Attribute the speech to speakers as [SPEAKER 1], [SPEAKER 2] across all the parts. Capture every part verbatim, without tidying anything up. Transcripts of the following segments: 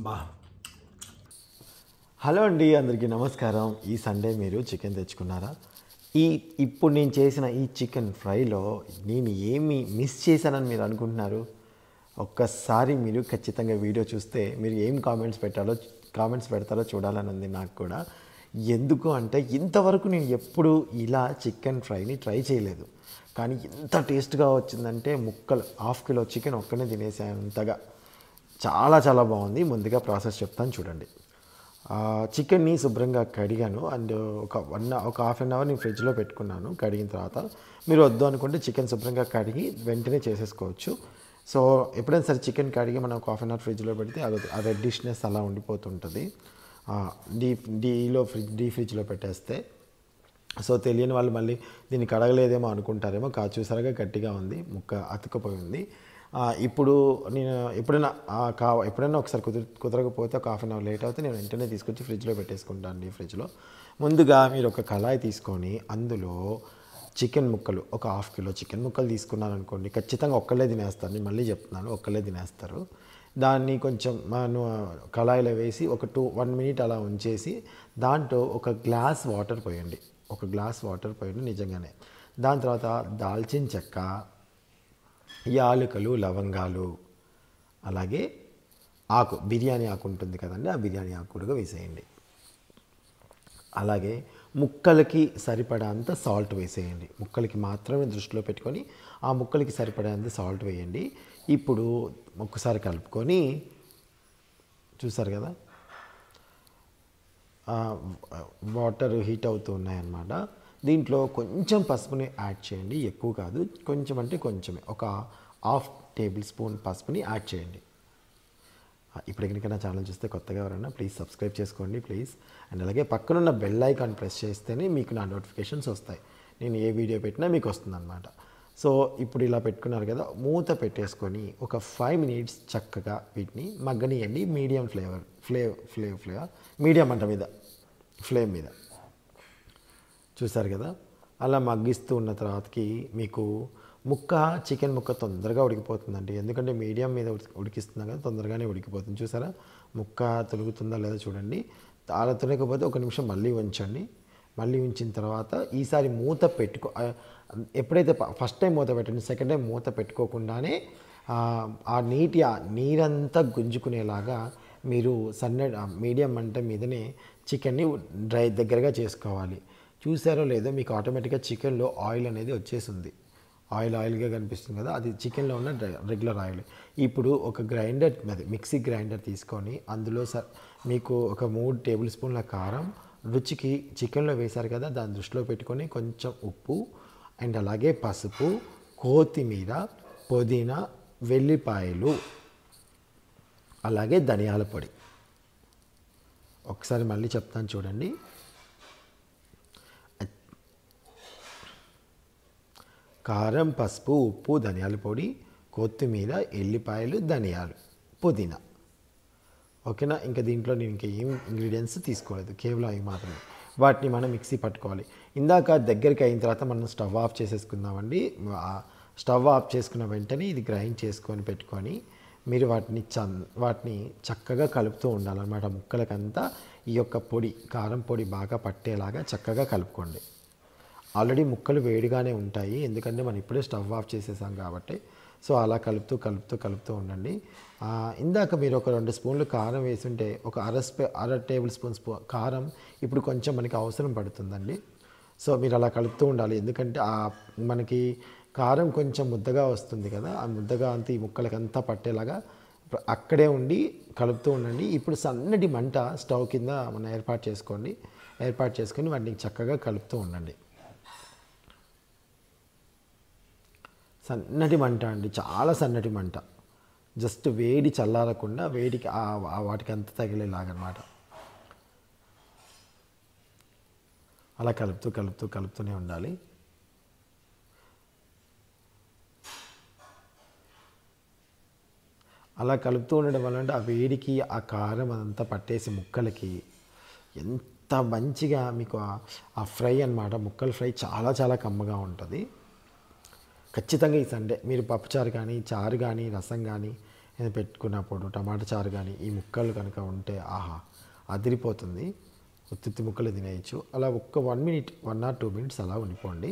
[SPEAKER 1] అమ్మా హలో అండి, అందరికీ నమస్కారం. ఈ సండే మీరు చికెన్ తెచ్చుకున్నారా? ఈ ఇప్పుడు నేను చేసిన ఈ చికెన్ ఫ్రైలో నేను ఏమి మిస్ చేశానని మీరు అనుకుంటున్నారు? ఒక్కసారి మీరు ఖచ్చితంగా వీడియో చూస్తే మీరు ఏం కామెంట్స్ పెట్టాలో కామెంట్స్ పెడతారో చూడాలని ఉంది నాకు కూడా. ఎందుకు అంటే ఇంతవరకు నేను ఎప్పుడు ఇలా చికెన్ ఫ్రైని ట్రై చేయలేదు, కానీ ఎంత టేస్ట్గా వచ్చిందంటే ముక్కలు హాఫ్ కిలో చికెన్ ఒక్కనే తినేసేంతగా చాలా చాలా బాగుంది. ముందుగా ప్రాసెస్ చెప్తాను చూడండి. చికెన్ని శుభ్రంగా కడిగాను అండ్ ఒక వన్ ఒక హాఫ్ అన్ అవర్ నేను ఫ్రిడ్జ్లో పెట్టుకున్నాను. కడిగిన తర్వాత మీరు వద్దు అనుకుంటే చికెన్ శుభ్రంగా కడిగి వెంటనే చేసేసుకోవచ్చు. సో ఎప్పుడైనా సరే చికెన్ కడిగి మనం ఒక హాఫ్ అన్ అవర్ ఫ్రిడ్జ్లో పెడితే అది ఆ రెడ్డిష్నెస్ అలా ఉండిపోతుంటుంది. డీప్ డీలో ఫ్రిడ్జ్ డీ ఫ్రిడ్జ్లో పెట్టేస్తే. సో తెలియని వాళ్ళు మళ్ళీ దీన్ని కడగలేదేమో అనుకుంటారేమో. కా చూసారుగా గట్టిగా ఉంది, ముక్క అతుక్కుపోయి ఉంది. ఇప్పుడు నేను ఎప్పుడైనా కా ఎప్పుడైనా ఒకసారి కుదిరి కుదరకపోతే ఒక హాఫ్ అన్ అవర్ లేట్ అవుతే నేను వెంటనే తీసుకొచ్చి ఫ్రిడ్జ్లో పెట్టేసుకుంటాను. ఈ ఫ్రిడ్జ్లో ముందుగా మీరు ఒక కళాయి తీసుకొని అందులో చికెన్ ముక్కలు ఒక హాఫ్ కిలో చికెన్ ముక్కలు తీసుకున్నాను అనుకోండి, ఖచ్చితంగా ఒక్కళ్ళే తినేస్తారు. నేను మళ్ళీ చెప్తున్నాను, ఒక్కళ్ళే తినేస్తారు. దాన్ని కొంచెం మనం కళాయిలో వేసి ఒక టూ వన్ మినిట్ అలా ఉంచేసి దాంట్లో ఒక గ్లాస్ వాటర్ పోయండి. ఒక గ్లాస్ వాటర్ పోయండి నిజంగానే. దాని తర్వాత దాల్చిన చెక్క, యాలకులు, లవంగాలు, అలాగే ఆకు బిర్యానీ ఆకు ఉంటుంది కదండి, ఆ బిర్యానీ ఆకు కూడా వేసేయండి. అలాగే ముక్కలకి సరిపడేంత సాల్ట్ వేసేయండి. ముక్కలకి మాత్రమే దృష్టిలో పెట్టుకొని ఆ ముక్కలకి సరిపడేంత సాల్ట్ వేయండి. ఇప్పుడు ఒక్కసారి కలుపుకొని చూసారు కదా వాటర్ హీట్ అవుతూ ఉన్నాయన్నమాట. దీంట్లో కొంచెం పసుపుని యాడ్ చేయండి, ఎక్కువ కాదు, కొంచెం అంటే కొంచెమే, ఒక హాఫ్ టేబుల్ స్పూన్ పసుపుని యాడ్ చేయండి. ఇప్పుడు ఎక్కడికైనా ఛానల్ చూస్తే కొత్తగా ఎవరైనా ప్లీజ్ సబ్స్క్రైబ్ చేసుకోండి ప్లీజ్. అండ్ అలాగే పక్కనున్న బెల్ ఐకాన్ ప్రెస్ చేస్తేనే మీకు నా నోటిఫికేషన్స్ వస్తాయి, నేను ఏ వీడియో పెట్టినా మీకు వస్తుందన్నమాట. సో ఇప్పుడు ఇలా పెట్టుకున్నారు కదా, మూత పెట్టేసుకొని ఒక ఫైవ్ మినిట్స్ చక్కగా వీటిని మగ్గనియండి. మీడియం ఫ్లేవర్ ఫ్లేవ్ ఫ్లేవ్ ఫ్లేవర్ మీడియం మంట మీద ఫ్లేమ్ మీద. చూసారు కదా, అలా మగ్గిస్తూ ఉన్న తర్వాతకి మీకు ముక్క చికెన్ ముక్క తొందరగా ఉడికిపోతుందండి. ఎందుకంటే మీడియం మీద ఉడికిస్తున్నాం కదా, తొందరగానే ఉడికిపోతుంది. చూసారా ముక్క తొలుగుతుందా లేదా చూడండి. అలా తొలగకపోతే ఒక నిమిషం మళ్ళీ ఉంచండి. మళ్ళీ ఉంచిన తర్వాత ఈసారి మూత పెట్టుకో ఎప్పుడైతే ఫస్ట్ టైం మూత పెట్టండి, సెకండ్ టైం మూత పెట్టుకోకుండానే ఆ నీటి నీరంతా గుంజుకునేలాగా మీరు సన్న మీడియం మంట మీదనే చికెన్ని డ్రై దగ్గరగా చేసుకోవాలి. చూసారో లేదో మీకు ఆటోమేటిక్గా చికెన్లో ఆయిల్ అనేది వచ్చేసింది. ఆయిల్ ఆయిల్గా కనిపిస్తుంది కదా, అది చికెన్లో ఉన్న రెగ్యులర్ ఆయిల్. ఇప్పుడు ఒక గ్రైండర్ అది మిక్సీ గ్రైండర్ తీసుకొని అందులో సార్ మీకు ఒక మూడు టేబుల్ స్పూన్ల కారం, రుచికి చికెన్లో వేశారు కదా దాన్ని దృష్టిలో పెట్టుకొని కొంచెం ఉప్పు అండ్ అలాగే పసుపు, కొత్తిమీర, పుదీనా, వెల్లిపాయలు, అలాగే ధనియాల పొడి. ఒకసారి మళ్ళీ చెప్తాను చూడండి. కారం, పసుపు, ఉప్పు, ధనియాల పొడి, కొత్తిమీర, ఎల్లిపాయలు, ధనియాలు, పుదీనా. ఓకేనా? ఇంకా దీంట్లో నేను ఇంకా ఏం ఇంగ్రీడియంట్స్ తీసుకోలేదు, కేవలం అవి మాత్రమే. వాటిని మనం మిక్సీ పట్టుకోవాలి. ఇందాక దగ్గరికి అయిన తర్వాత మనం స్టవ్ ఆఫ్ చేసేసుకుందామండి. స్టవ్ ఆఫ్ చేసుకున్న వెంటనే ఇది గ్రైండ్ చేసుకొని పెట్టుకొని మీరు వాటిని చ వాటిని చక్కగా కలుపుతూ ఉండాలన్నమాట. ముక్కలకంతా ఈ యొక్క పొడి కారం పొడి బాగా పట్టేలాగా చక్కగా కలుపుకోండి. ఆల్రెడీ ముక్కలు వేడిగానే ఉంటాయి, ఎందుకంటే మనం ఇప్పుడే స్టవ్ ఆఫ్ చేసేసాం కాబట్టి. సో అలా కలుపుతూ కలుపుతూ కలుపుతూ ఉండండి. ఇందాక మీరు ఒక రెండు స్పూన్లు కారం వేసుంటే ఒక అర స్పూ అర టేబుల్ స్పూన్ స్పూ కారం ఇప్పుడు కొంచెం మనకి అవసరం పడుతుందండి. సో మీరు అలా కలుపుతూ ఉండాలి, ఎందుకంటే మనకి కారం కొంచెం ముద్దగా వస్తుంది కదా, ఆ ముద్దగా అంతా ఈ ముక్కలకంతా పట్టేలాగా అక్కడే ఉండి కలుపుతూ ఉండండి. ఇప్పుడు సన్నటి మంట స్టవ్ కింద మనం ఏర్పాటు చేసుకోండి. ఏర్పాటు చేసుకొని వాటిని చక్కగా కలుపుతూ ఉండండి. సన్నటి మంట అండి, చాలా సన్నటి మంట, జస్ట్ వేడి చల్లారకుండా వేడికి వాటికి అంత తగిలేలాగనమాట. అలా కలుపుతూ కలుపుతూ కలుపుతూనే ఉండాలి. అలా కలుపుతూ ఉండడం వల్ల అంటే ఆ వేడికి ఆ కారం అదంతా పట్టేసి ముక్కలకి ఎంత మంచిగా మీకు ఆ ఫ్రై అన్నమాట. ముక్కల ఫ్రై చాలా చాలా కమ్మగా ఉంటుంది. ఖచ్చితంగా ఈ సండే మీరు పప్పుచారు కానీ, చారు కానీ, రసం కానీ, ఇది పెట్టుకున్నప్పుడు టమాటా చారు కానీ ఈ ముక్కలు కనుక ఉంటే ఆహా అదిరిపోతుంది. ఉత్తి ముక్కలు తినేయచ్చు. అలా ఒక్క one minute one or two minutes అలా ఉండిపోండి.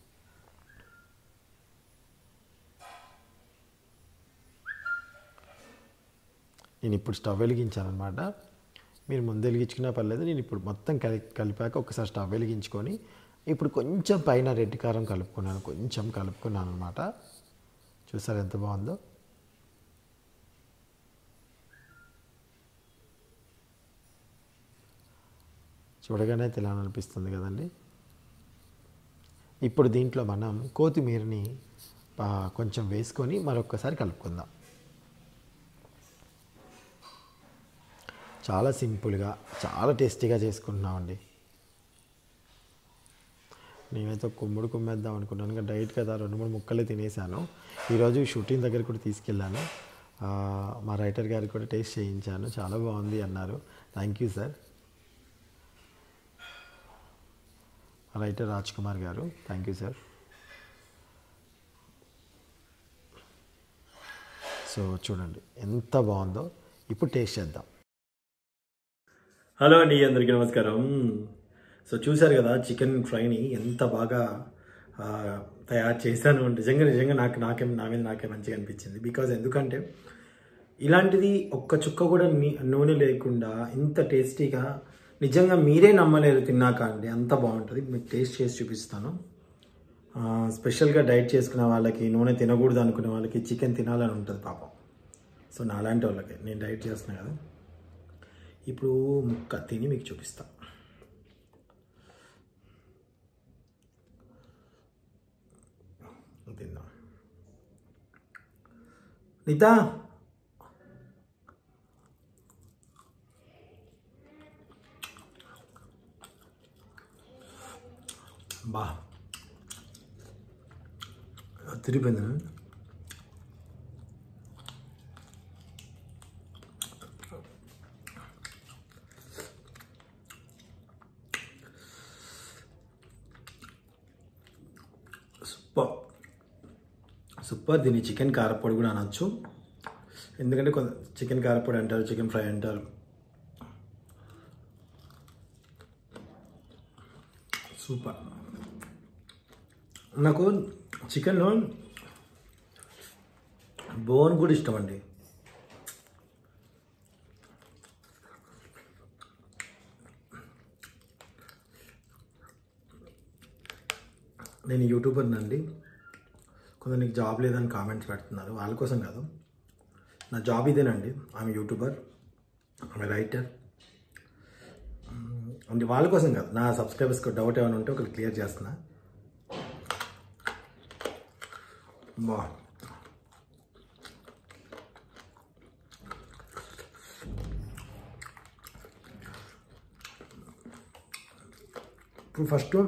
[SPEAKER 1] నేను ఇప్పుడు స్టవ్ వెలిగించాను అనమాట. మీరు ముందు వెలిగించుకున్నా పర్లేదు. నేను ఇప్పుడు మొత్తం కలి కలిపాక ఒకసారి స్టవ్ వెలిగించుకొని ఇప్పుడు కొంచెం పైన రెడ్ కారం కలుపుకున్నాను, కొంచెం కలుపుకున్నాను అనమాట. చూసారు ఎంత బాగుందో. చూడగానే తినాలనిపిస్తుంది కదండి. ఇప్పుడు దీంట్లో మనం కొత్తిమీరని కొంచెం వేసుకొని మరొకసారి కలుపుకుందాం. చాలా సింపుల్గా చాలా టేస్టీగా చేసుకుంటున్నామండి. నేనైతే కుమ్ముడు కుమ్మేద్దాం అనుకున్నాను, ఇంకా డైట్ కదా రెండు మూడు ముక్కలే తినేసాను. ఈరోజు షూటింగ్ దగ్గర కూడా తీసుకెళ్ళాను. మా రైటర్ గారికి కూడా టేస్ట్ చేయించాను, చాలా బాగుంది అన్నారు. Thank you sir. Writer Raj Kumar garu, thank you sir. So చూడండి ఎంత బాగుందో. ఇప్పుడు టేస్ట్ చేద్దాం.
[SPEAKER 2] హలో అండి, అందరికీ నమస్కారం. సో చూశారు కదా చికెన్ ఫ్రైని ఎంత బాగా తయారు చేశాను. నిజంగా నిజంగా నాకు నాకే నా మీద నాకే మంచిగా అనిపించింది. బికాజ్ ఎందుకంటే ఇలాంటిది ఒక్క చుక్క కూడా నూనె లేకుండా ఇంత టేస్టీగా నిజంగా మీరే నమ్మలేరు తిన్నాక అండి, అంత బాగుంటుంది. మీకు టేస్ట్ చేసి చూపిస్తాను. స్పెషల్గా డైట్ చేసుకునే వాళ్ళకి, నూనె తినకూడదు అనుకునే వాళ్ళకి చికెన్ తినాలని ఉంటుంది పాపం. సో నాలాంటి వాళ్ళకి, నేను డైట్ చేస్తున్నాను కదా, ఇప్పుడు ముక్క తిని మీకు చూపిస్తాను. తిందాం. నీతా బా తిరిగిపోయింది. Super super. దీన్ని చికెన్ కారపొడి కూడా అనొచ్చు, ఎందుకంటే కొంత చికెన్ కారపొడి అంటారు, చికెన్ ఫ్రై అంటారు. సూపర్. నాకు చికెన్లో బోన్ కూడా ఇష్టం అండి. నేను యూట్యూబర్ని అండి. కొందరు నీకు జాబ్ లేదని కామెంట్స్ పెడుతున్నారు, వాళ్ళ కోసం కాదు. నా జాబ్ ఇదేనండి. ఆమె యూట్యూబర్, ఆమె రైటర్. అంటే వాళ్ళ కోసం కాదు, నా సబ్స్క్రైబర్స్కి డౌట్ ఏమైనా ఉంటే ఒకరు క్లియర్ చేస్తున్నా. బా ఇప్పుడు ఫస్ట్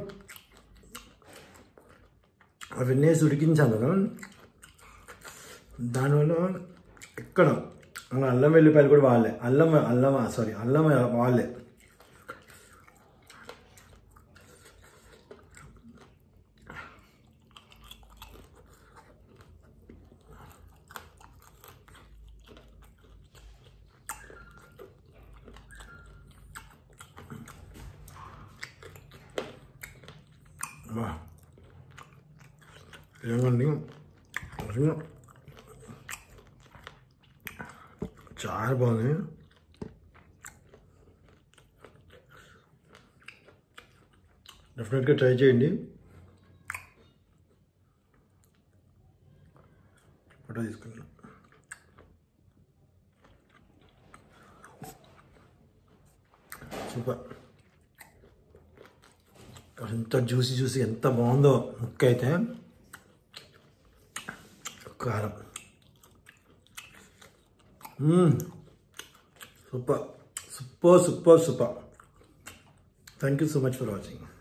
[SPEAKER 2] అవన్నీ ఉడికించాను కదా, దానివల్ల ఎక్కడ అల్లం వెల్లిపాయలు కూడా వాళ్ళే, అల్లం అల్లం సారీ అల్లం వాళ్ళే. ఏమండి చాలా బాగుంది. డెఫినెట్గా ట్రై చేయండి. ఫోటో తీసుకున్నా. సూపర్. ఎంత జ్యూసీ జ్యూసీ ఎంత బాగుందో ముక్క అయితే. కారం super super super super. Thank you so much for watching.